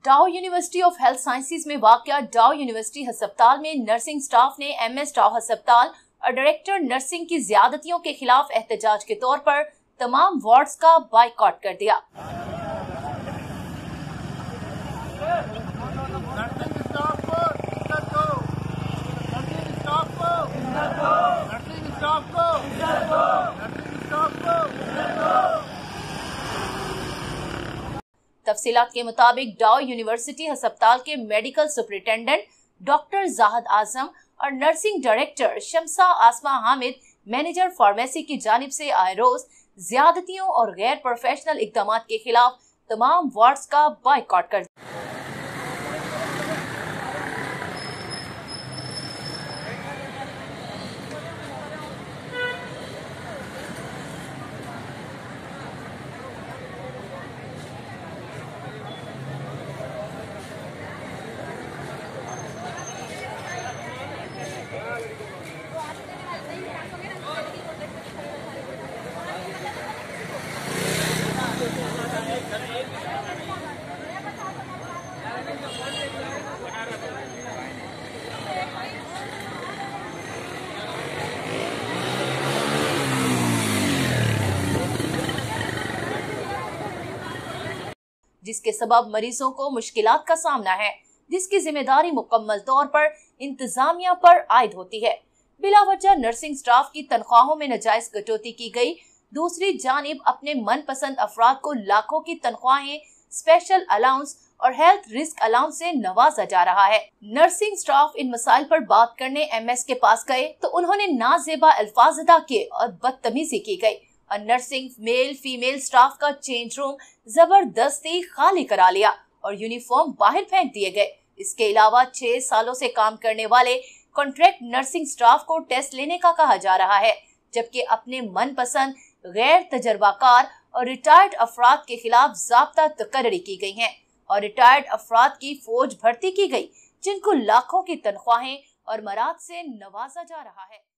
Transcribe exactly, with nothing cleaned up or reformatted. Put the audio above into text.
डाउ university of health sciences में वाक़या डाउ यूनिवर्सिटी अस्पताल में नर्सिंग स्टाफ ने एमएस डाउ अस्पताल और डायरेक्टर नर्सिंग की ज्यादतियों के खिलाफ एहतजाज के तौर पर तमाम वार्ड्स का बाइकआउट कर दिया। तफसीलात के मुताबिक डाउ यूनिवर्सिटी अस्पताल के medical superintendent doctor Zahid Azam और nursing director Shamsa Asma Hamid manager pharmacy की जानिब से आए रोज ज्यादतियों और गैर प्रोफेशनल इकदामात के खिलाफ तमाम वार्ड्स का बाइकआउट कर दिया। जिसके सबब मरीजों को मुश्किलात का सामना है, जिसकी जिम्मेदारी मुकम्मल तौर पर इंतजामिया पर आयद होती है। बिलावजह नर्सिंग स्टाफ की तनख्वाहों में नाजायज कटौती की गई। दूसरी जानिब अपने मनपसंद अफराद को लाखों की तनख्वाहें, स्पेशल अलाउंस और हेल्थ रिस्क अलाउंस से नवाजा जा रहा है। नर्सिंग स्टाफ इन मसाइल पर बात करने एमएस के पास गए तो उन्होंने नाजेबा अल्फाज अदा किए और बदतमीजी की गई और नर्सिंग मेल फीमेल स्टाफ का चेंज रूम जबरदस्ती खाली करा लिया और यूनिफॉर्म बाहर फेंक दिए गए। इसके अलावा छह सालों से काम करने वाले कॉन्ट्रैक्ट नर्सिंग स्टाफ को टेस्ट लेने का कहा जा रहा है, जबकि अपने मनपसंद गैर तजर्बाकार और रिटायर्ड अफराद के खिलाफ ज़ाब्ता तकर्री की गई हैं और रिटायर्ड अफराद की फौज भर्ती की गई, जिनको लाखों की तनख्वाहें और मराद से नवाजा जा रहा है।